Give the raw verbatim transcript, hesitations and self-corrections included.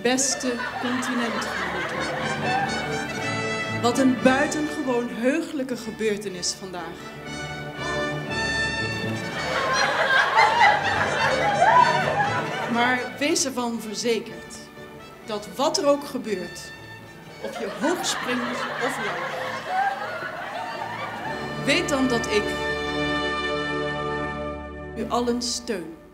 beste continent genoten. Wat een buitengewoon heugelijke gebeurtenis vandaag. Maar wees ervan verzekerd dat wat er ook gebeurt, of je hoog springt of laag, weet dan dat ik u allen steun.